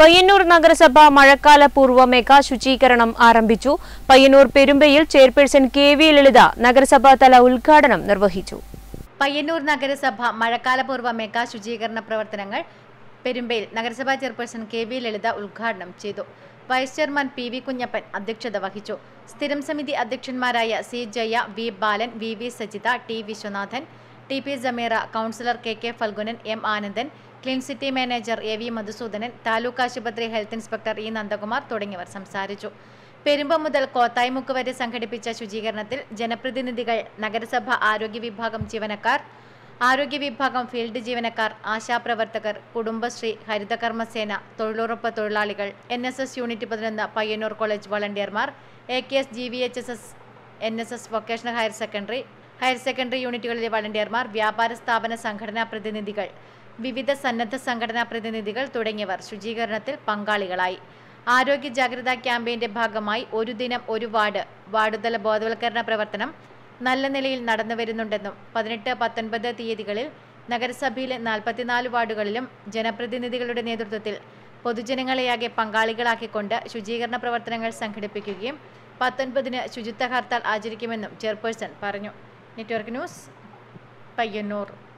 പയ്യന്നൂർ നഗരസഭ മഴക്കാല പൂർവ്വ മെഗാ ശുചീകരണം ആരംഭിച്ചു. പയ്യന്നൂർ പെരുമ്പയിൽ ചെയർപേഴ്സൺ കെ.വി. ലളിത നഗരസഭാ തല ഉദ്ഘാടനം നിർവഹിച്ചു. പയ്യന്നൂർ നഗരസഭ മഴക്കാല പൂർവ്വ മെഗാ ശുചീകരണ പ്രവർത്തനങ്ങൾ പെരുമ്പയിൽ നഗരസഭാ ചെയർപേഴ്സൺ കെ.വി. ലളിത ഉദ്ഘാടനം ചെയ്തു. Vice chairman PV. കുഞ്ഞപ്പൻ അധ്യക്ഷത വഹിച്ചു. സ്ഥിരം സമിതി അധ്യക്ഷന്മാരായ C. Jaya, V. Balan, V. Sajitha, T. Viswanathan, T. P. Jameera, councillor K. Phalgunan, M. Anandan, clean city manager A. V. Madhusudanan, taluk ആശുപത്രി ഹെൽത്ത് ഇൻസ്പെക്ടർ ഇ. നന്ദകുമാർ തുടങ്ങിയവർ സംസാരിച്ചു. പെരുമ്പ മുതൽ കോത്തായിമുക്ക് വരെ സംഘടിപ്പിച്ച ശുചീകരണത്തിൽ ജനപ്രതിനിധികൾ, നഗരസഭ ആരോഗ്യ വിഭാഗം ജീവനക്കാർ, ആരോഗ്യ വിഭാഗം ഫീൽഡ് ജീവനക്കാർ, ആശാപ്രവർത്തകർ, കുടുംബശ്രീ, ഹരിതകർമ്മസേന, തൊഴിലുറപ്പ് തൊഴിലാളികൾ, NSS യൂണിറ്റ് 11, പയ്യന്നൂർ കോളേജ് വളണ്ടിയർമാർ, AKS GVHSS, NSS vocational higher secondary യൂണിറ്റുകളിലെ വളണ്ടിയർമാർ, വ്യാപാര സ്ഥാപന സംഘടനാ പ്രതിനിധികൾ, വിവിധ സന്നദ്ധ സംഘടനാ പ്രതിനിധികൾ തുടങ്ങിയവർ ശുചീകരണത്തിൽ പങ്കാളികളായി. ആരോഗ്യ ജാഗ്രതാ ക്യാമ്പയിന്റെ ഭാഗമായി ഒരു ദിനം ഒരു വാർഡുതല ബോധവൽക്കരണ പ്രവർത്തനം നല്ല നിലയിൽ നടന്നുവരുന്നുണ്ടെന്നും 18, 19 തീയതികളിൽ നഗരസഭയിലെ 44 വാർഡുകളിലും ജനപ്രതിനിധികളുടെ നേതൃത്വത്തിൽ പൊതുജനങ്ങളെയാകെ പങ്കാളികളാക്കിക്കൊണ്ട് ശുചീകരണ പ്രവർത്തനങ്ങൾ സംഘടിപ്പിക്കുകയും 19-ന് ശുചിത്വ ഹർത്താൽ ആചരിക്കുമെന്നും ചെയർപേഴ്സൺ പറഞ്ഞു. Network news, Payyanur.